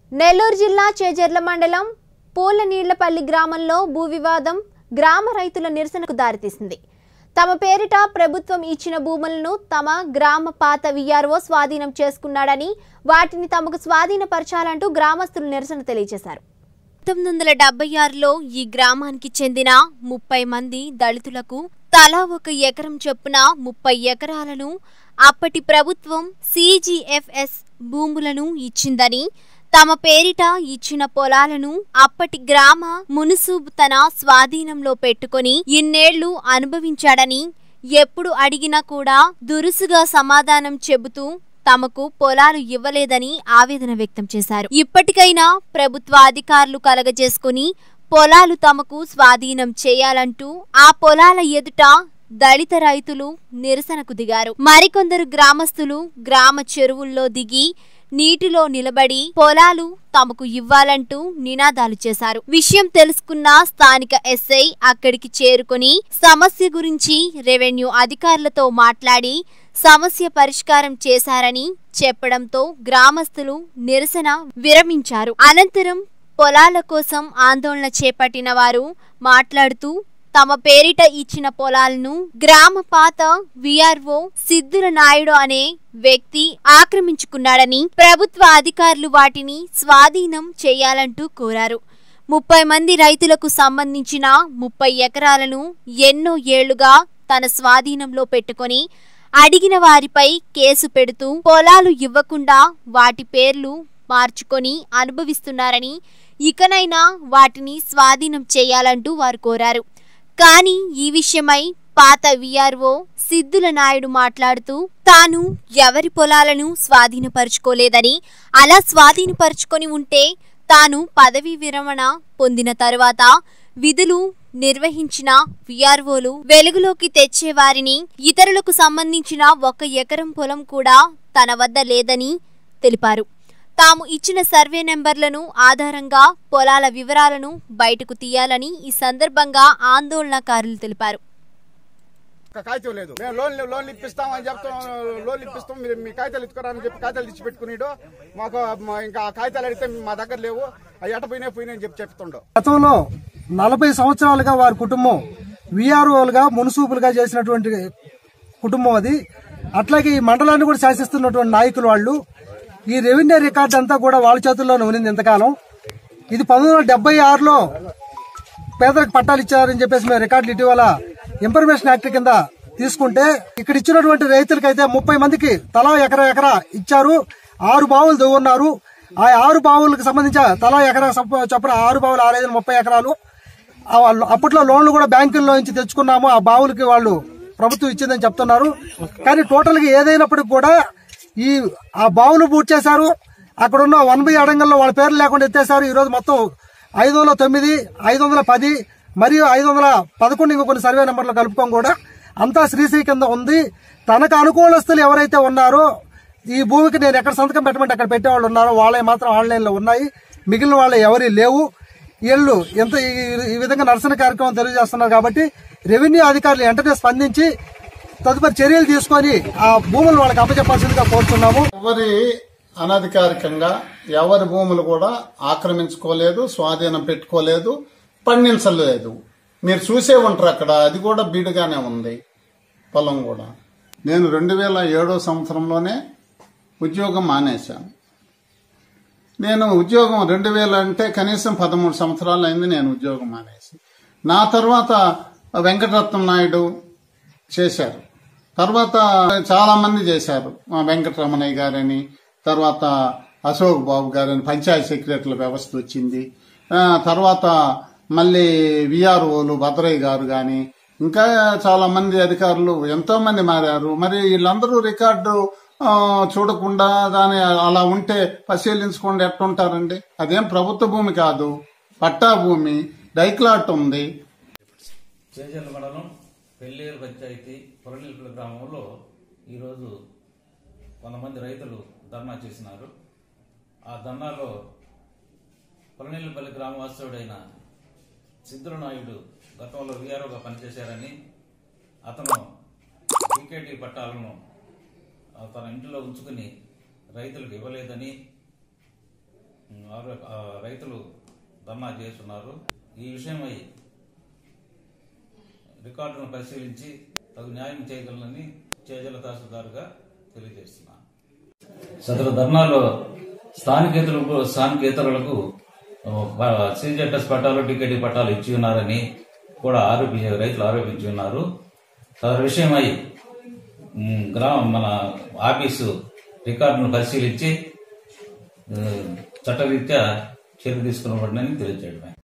నెల్లూరు జిల్లా చేజర్ల మండలం పూలనీళ్లపల్లి గ్రామంలో భూ వివాదం గ్రామ రైతుల నిరసనకు దారితీసింది. తమ పేరిట ప్రభుత్వం ఇచ్చిన భూములను తమ గ్రామ పాత విఆర్ఓ స్వాధీనం చేసుకున్నాడని, వాటిని తమకు స్వాధీనపరచాలంటూ గ్రామస్తులు నిరసన తెలియజేశారు. 1976లో ఈ గ్రామానికి చెందిన 30 మంది దళితులకు తలా 1 ఎకరం చొప్పున 30 ఎకరాలను అప్పటి ప్రభుత్వం CGFS భూములను ఇచ్చిందని, తమ పేరిట ఇచ్చిన పొలాలను అప్పటి గ్రామ మున్సిబు తన స్వాధీనంలో పెట్టుకుని ఇన్నేళ్లు అనుభవించాడని, ఎప్పుడు అడిగినా కూడా దురుసుగా సమాధానం చెబుతూ తమకు పొలాలు ఇవ్వలేదని ఆవేదన వ్యక్తం చేశారు. ఇప్పటికైనా ప్రభుత్వ అధికారులు కలగజేసుకుని పొలాలు తమకు స్వాధీనం చేయాలంటూ ఆ పొలాల ఎదుట దళిత రైతులు నిరసనకు దిగారు. మరికొందరు గ్రామస్తులు గ్రామ చెరువుల్లో దిగి నీటిలో నిలబడి పొలాలు తమకు ఇవ్వాలంటూ నినాదాలు చేశారు. విషయం తెలుసుకున్న స్థానిక ఎస్ఐ అక్కడికి చేరుకుని సమస్య గురించి రెవెన్యూ అధికారులతో మాట్లాడి సమస్య పరిష్కారం చేశారని చెప్పడంతో గ్రామస్తులు నిరసన విరమించారు. అనంతరం పొలాల కోసం ఆందోళన చేపట్టిన వారు మాట్లాడుతూ తమ పేరిట ఇచ్చిన పొలాలను గ్రామ పాత విఆర్ఓ సిద్దుల నాయుడు అనే వ్యక్తి ఆక్రమించుకున్నాడని, ప్రభుత్వ అధికారులు వాటిని స్వాధీనం చేయాలంటూ కోరారు. 30 మంది రైతులకు సంబంధించిన 30 ఎకరాలను ఎన్నో ఏళ్లుగా తన స్వాధీనంలో పెట్టుకొని అడిగిన వారిపై కేసు పెడుతూ పొలాలు ఇవ్వకుండా వాటి పేర్లు మార్చుకొని అనుభవిస్తున్నారని, ఇకనైనా వాటిని స్వాధీనం చేయాలంటూ వారు కోరారు. కానీ ఈ విషయమై పాత విఆర్ఓ సిద్దుల నాయుడు మాట్లాడుతూ తాను ఎవరి పొలాలను స్వాధీనపరుచుకోలేదని, అలా స్వాధీనపరుచుకొని ఉంటే తాను పదవీ విరమణ పొందిన తరువాత విధులు నిర్వహించిన విఆర్ఓలు వెలుగులోకి తెచ్చేవారిని, ఇతరులకు సంబంధించిన 1 ఎకరం పొలం కూడా తన వద్ద లేదని తెలిపారు. తాము ఇచ్చిన సర్వే నెంబర్లను ఆధారంగా పొలాల వివరాలను బయటకు తీయాలని ఈ సందర్భంగా ఆందోళనకారులు తెలిపారు. కాగితం లేదు, మేము లోన్లు ఇప్పిస్తామని చెప్తాం, లోన్లు ఇప్పిస్తాం, మీరు మీ కాగితాలు ఇచ్చుకోరని చెప్పి కాగితాలు ఇచ్చి పెట్టుకునేడు. మాకు ఇంకా ఆ కాగితాలు అడిగితే మా దగ్గర లేవు, అవి ఎట పోయినాయని చెప్పి చెప్తుండో. గతంలో 40 సంవత్సరాలుగా వారి కుటుంబం విఆర్ఓలుగా మున్సిపులుగా చేసినటువంటి కుటుంబం అది. అట్లాగే ఈ మండలాన్ని కూడా శాసిస్తున్నటువంటి నాయకులు వాళ్ళు. ఈ రెవెన్యూ రికార్డు అంతా కూడా వాళ్ళ చేతుల్లోనే ఉన్నింది ఇంతకాలం. ఇది 1976లో పేదలకు పట్టాలు ఇచ్చారని చెప్పేసి మేము రికార్డులు ఇటీవల ఇన్ఫర్మేషన్ యాక్ట్ కింద తీసుకుంటే, ఇక్కడ ఇచ్చినటువంటి రైతులకైతే 30 మందికి తలా ఎకరా ఇచ్చారు. 6 బావులు దువ్వున్నారు. ఆ 6 బావులకు సంబంధించి తలా ఎకరా చొప్పున 6 బావులు 6 30 ఎకరాలు. అప్పట్లో లోన్లు కూడా బ్యాంకుల్లో నుంచి తెచ్చుకున్నాము. ఆ బావులకి వాళ్ళు ప్రభుత్వం ఇచ్చిందని చెప్తున్నారు. కానీ టోటల్ గా ఏదైనప్పటికీ కూడా ఆ బావులు పూర్తి చేశారు. అక్కడున్న 1B అడంగల్లో వాళ్ళ పేర్లు లేకుండా ఎత్తేశారు. ఈ రోజు మొత్తం 509, 510 మరియు 511 ఇంకో కొన్ని సర్వే నెంబర్లు కలుపుకొని కూడా అంతా శ్రీశ్రీ కింద ఉంది. తనకు అనుకూలస్తులు ఎవరైతే ఉన్నారో ఈ భూమికి నేను ఎక్కడ సంతకం పెట్టమంటే అక్కడ పెట్టేవాళ్ళు ఉన్నారో వాళ్ళే మాత్రం ఆన్లైన్ లో ఉన్నాయి. మిగిలిన వాళ్ళు ఎవరి లేవు. వీళ్ళు ఎంత ఈ విధంగా నిరసన కార్యక్రమం తెలియజేస్తున్నారు. కాబట్టి రెవెన్యూ అధికారులు వెంటనే స్పందించి తదుపరి చర్యలు తీసుకొని ఆ భూములు వాళ్ళకి అప్పచెప్పాల్సిందిగా కోరుతున్నాము. ఎవరి అనధికారికంగా ఎవరి భూములు కూడా ఆక్రమించుకోలేదు, స్వాధీనం పెట్టుకోలేదు, పండించలేదు. మీరు చూసే ఉంటారు అక్కడ, అది కూడా బీడుగానే ఉంది పొలం కూడా. నేను 2007 సంవత్సరంలోనే ఉద్యోగం మానేశాను. నేను ఉద్యోగం 2000 అంటే కనీసం 13 సంవత్సరాలు అయింది నేను ఉద్యోగం మానేసి. నా తర్వాత వెంకటరత్నం నాయుడు చేశారు, తర్వాత చాలా మంది చేశారు. వెంకటరమణయ్య గారని, తర్వాత అశోక్ బాబు గారని పంచాయతీ సెక్రటరీల వ్యవస్థ వచ్చింది. తర్వాత మళ్ళీ విఆర్ఓలు భద్రయ్య గారు గాని ఇంకా చాలా మంది అధికారులు ఎంతో మంది మారారు. మరి వీళ్ళందరూ రికార్డు చూడకుండా దాని అలా ఉంటే పరిశీలించకుండా ఎట్టుంటారండి? అదేం ప్రభుత్వ భూమి కాదు, పట్టా భూమి, డైక్లాట్ ఉంది. చేజర్ల మండలం పెళ్లేరు పంచాయతీ పొలనీలపల్లి గ్రామంలో ఈరోజు కొంతమంది రైతులు ధర్నా చేసినారు. ఆ ధర్నాలో పొలనీలపల్లి గ్రామవాసుడైన సిద్దుల నాయుడు గతంలో విఆర్ఓగా పనిచేశారని, అతను వికేటీ పట్టాలను తన ఇంటిలో ఉంచుకుని రైతులకు ఇవ్వలేదని, రైతులు ధర్నా చేస్తున్నారు. ఈ విషయమై రికార్డులను పరిశీలించి తగు న్యాయం చేయగలనని చేజల తహసీల్దార్గా తెలియజేస్తున్నాను. సదరు ధర్నాలో స్థానికేతరులకు సిజెడ్ఎస్ పట్టాలు, టికెట్ పట్టాలు ఇచ్చి ఉన్నారని కూడా రైతులు ఆరోపించి ఉన్నారు. సదరు విషయమై మన ఆఫీసు రికార్డును పరిశీలించి చట్టరీత్యా చర్య తీసుకున్నబడినని తెలియజేయడమే.